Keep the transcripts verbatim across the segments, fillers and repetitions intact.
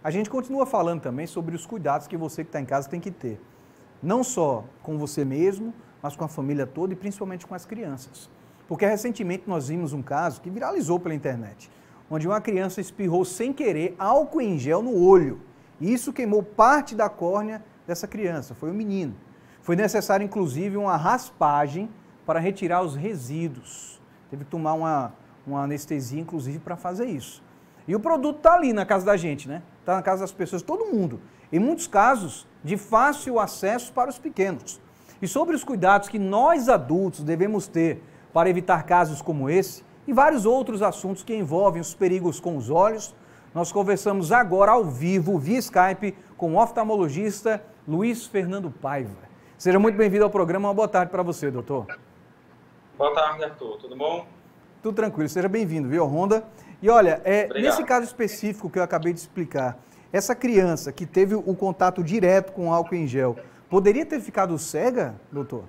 a gente continua falando também sobre os cuidados que você que está em casa tem que ter. Não só com você mesmo, mas com a família toda e principalmente com as crianças. Porque recentemente nós vimos um caso que viralizou pela internet, onde uma criança espirrou sem querer álcool em gel no olho. E isso queimou parte da córnea dessa criança, foi um menino. Foi necessário, inclusive, uma raspagem para retirar os resíduos. Teve que tomar uma, uma anestesia, inclusive, para fazer isso. E o produto está ali na casa da gente, né? Está na casa das pessoas, todo mundo. Em muitos casos, de fácil acesso para os pequenos. E sobre os cuidados que nós adultos devemos ter para evitar casos como esse e vários outros assuntos que envolvem os perigos com os olhos, nós conversamos agora ao vivo, via Skype, com o oftalmologista Luiz Fernando Paiva. Seja muito bem-vindo ao programa. Uma boa tarde para você, doutor. Boa tarde, Arthur. Tudo bom? Tudo tranquilo. Seja bem-vindo, viu, Honda? E olha, é, nesse caso específico que eu acabei de explicar, essa criança que teve o contato direto com álcool em gel, poderia ter ficado cega, doutor?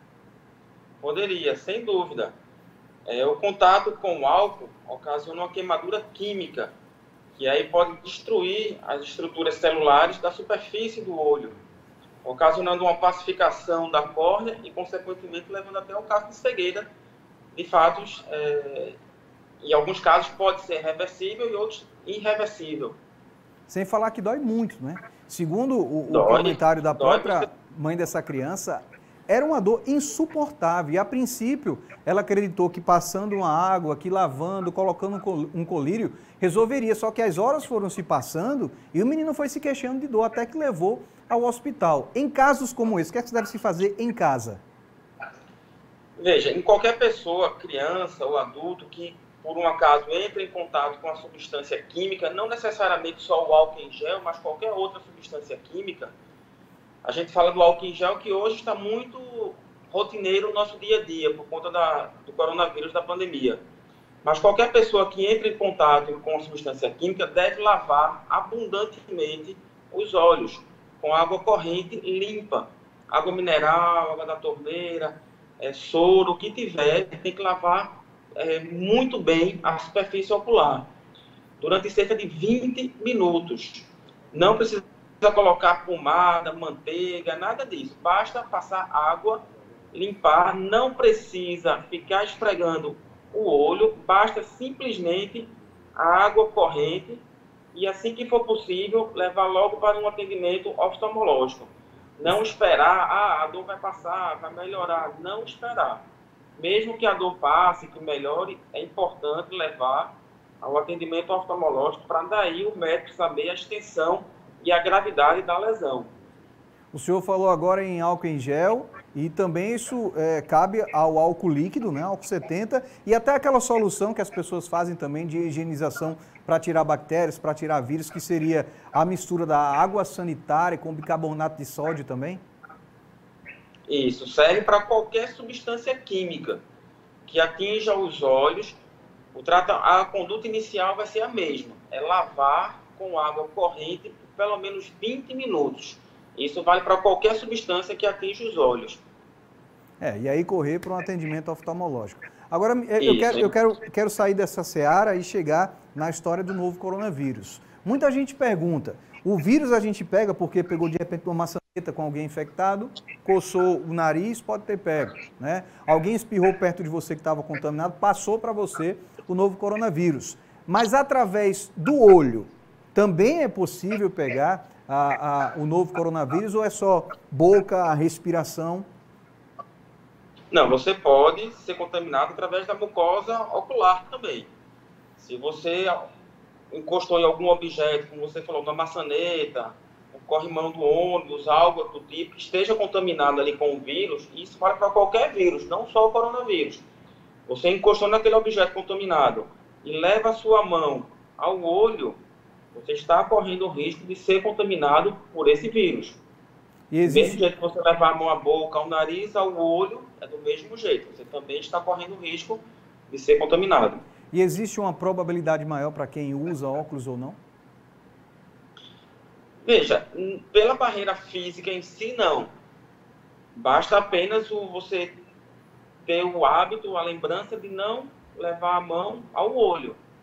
Poderia, sem dúvida. É, o contato com o álcool ocasiona uma queimadura química, que aí pode destruir as estruturas celulares da superfície do olho, ocasionando uma pacificação da córnea e, consequentemente, levando até ao caso de cegueira. De fatos, é, em alguns casos pode ser reversível e outros irreversível. Sem falar que dói muito, né? Segundo o, o Dói, comentário da dói própria você... mãe dessa criança, era uma dor insuportável. E, a princípio, ela acreditou que passando uma água, que lavando, colocando um colírio, resolveria. Só que as horas foram se passando e o menino foi se queixando de dor, até que levou ao hospital. Em casos como esse, o que é que se deve se fazer em casa? Veja, em qualquer pessoa, criança ou adulto, que por um acaso entra em contato com a substância química, não necessariamente só o álcool em gel, mas qualquer outra substância química, a gente fala do álcool em gel que hoje está muito rotineiro no nosso dia a dia, por conta da, do coronavírus, da pandemia. Mas qualquer pessoa que entre em contato com a substância química deve lavar abundantemente os olhos com água corrente limpa. Água mineral, água da torneira, é, soro, o que tiver, tem que lavar é, muito bem a superfície ocular. Durante cerca de vinte minutos. Não precisa colocar pomada, manteiga, nada disso. Basta passar água, limpar, não precisa ficar esfregando o olho, basta simplesmente a água corrente e, assim que for possível, levar logo para um atendimento oftalmológico. Não esperar, ah, a dor vai passar, vai melhorar. Não esperar. Mesmo que a dor passe, que melhore, é importante levar ao atendimento oftalmológico para daí o médico saber a extensão e a gravidade da lesão. O senhor falou agora em álcool em gel e também isso é, cabe ao álcool líquido, né, álcool setenta, e até aquela solução que as pessoas fazem também de higienização para tirar bactérias, para tirar vírus, que seria a mistura da água sanitária com bicarbonato de sódio também? Isso, serve para qualquer substância química que atinja os olhos. O trata, a conduta inicial vai ser a mesma, é lavar com água corrente por pelo menos vinte minutos. Isso vale para qualquer substância que atinja os olhos. É, e aí correr para um atendimento oftalmológico. Agora, eu, quero, eu quero, quero sair dessa seara e chegar na história do novo coronavírus. Muita gente pergunta, o vírus a gente pega porque pegou de repente uma maçaneta com alguém infectado, coçou o nariz, pode ter pego, né? Alguém espirrou perto de você que estava contaminado, passou para você o novo coronavírus. Mas através do olho, também é possível pegar a, a, o novo coronavírus ou é só boca, respiração? Não, você pode ser contaminado através da mucosa ocular também. Se você encostou em algum objeto, como você falou, uma maçaneta, um corrimão do ônibus, algo do tipo, que esteja contaminado ali com o vírus, isso vale para qualquer vírus, não só o coronavírus. Você encostou naquele objeto contaminado e leva a sua mão ao olho, você está correndo o risco de ser contaminado por esse vírus. E existe... Do mesmo jeito que você levar a mão à boca, ao nariz, ao olho, é do mesmo jeito. Você também está correndo o risco de ser contaminado. E existe uma probabilidade maior para quem usa óculos ou não? Veja, pela barreira física em si, não. Basta apenas o, você ter o hábito, a lembrança de não levar a mão ao olho.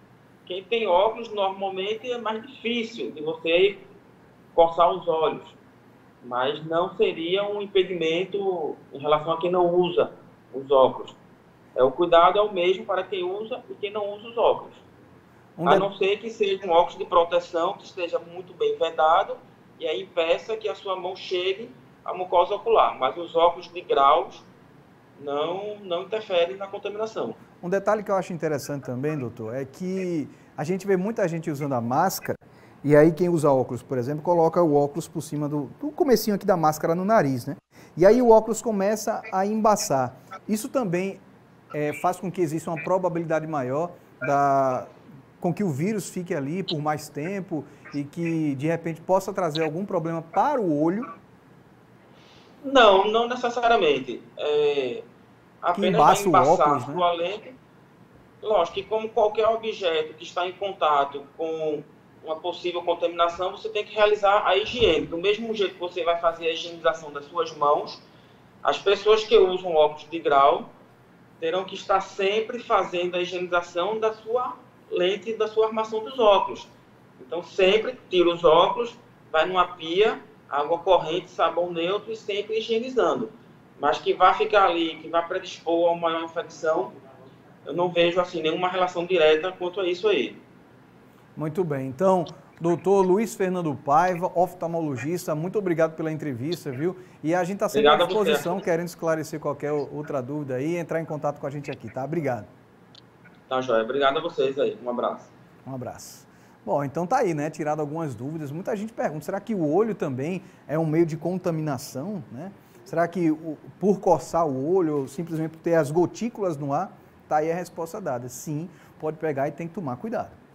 Quem tem óculos, normalmente, é mais difícil de você coçar os olhos, mas não seria um impedimento em relação a quem não usa os óculos. É, o cuidado é o mesmo para quem usa e quem não usa os óculos. Um A de... não ser que seja um óculos de proteção que esteja muito bem vedado e aí impeça que a sua mão chegue à mucosa ocular. Mas os óculos de graus não, não interferem na contaminação. Um detalhe que eu acho interessante também, doutor, é que a gente vê muita gente usando a máscara e aí quem usa óculos, por exemplo, coloca o óculos por cima do, do comecinho aqui da máscara no nariz, né? E aí o óculos começa a embaçar. Isso também é, faz com que exista uma probabilidade maior da, com que o vírus fique ali por mais tempo e que, de repente, possa trazer algum problema para o olho? Não, não necessariamente. É, apenas vai embaça o embaçar óculos, a né? sua lente. Lógico que como qualquer objeto que está em contato com uma possível contaminação, você tem que realizar a higiene. Do mesmo jeito que você vai fazer a higienização das suas mãos, as pessoas que usam óculos de grau terão que estar sempre fazendo a higienização da sua lente, da sua armação dos óculos. Então, sempre tira os óculos, vai numa pia, água corrente, sabão neutro e sempre higienizando. Mas que vai ficar ali, que vai predispor a uma maior infecção, eu não vejo assim nenhuma relação direta quanto a isso aí. Muito bem. Então, doutor Luiz Fernando Paiva, oftalmologista, muito obrigado pela entrevista, viu? E a gente está sempre Obrigado à disposição, você. querendo esclarecer qualquer outra dúvida aí, entrar em contato com a gente aqui, tá? Obrigado. Tá, joia. Obrigado a vocês aí. Um abraço. Um abraço. Bom, então tá aí, né? Tirado algumas dúvidas. Muita gente pergunta, será que o olho também é um meio de contaminação, né? Será que por coçar o olho, ou simplesmente por ter as gotículas no ar, tá aí a resposta dada. Sim, pode pegar e tem que tomar cuidado.